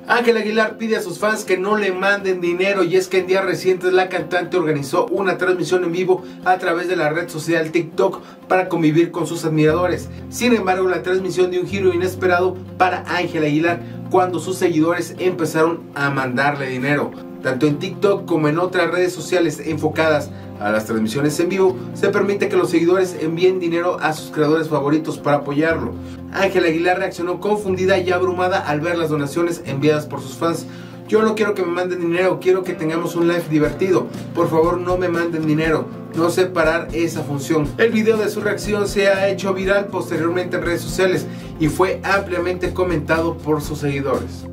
Ángela Aguilar pide a sus fans que no le manden dinero, y es que en días recientes la cantante organizó una transmisión en vivo a través de la red social TikTok para convivir con sus admiradores. Sin embargo, la transmisión dio un giro inesperado para Ángela Aguilar cuando sus seguidores empezaron a mandarle dinero. Tanto en TikTok como en otras redes sociales enfocadas a las transmisiones en vivo, se permite que los seguidores envíen dinero a sus creadores favoritos para apoyarlo. Ángela Aguilar reaccionó confundida y abrumada al ver las donaciones enviadas por sus fans. Yo no quiero que me manden dinero, quiero que tengamos un live divertido. Por favor, no me manden dinero. No sé parar esa función. El video de su reacción se ha hecho viral posteriormente en redes sociales y fue ampliamente comentado por sus seguidores.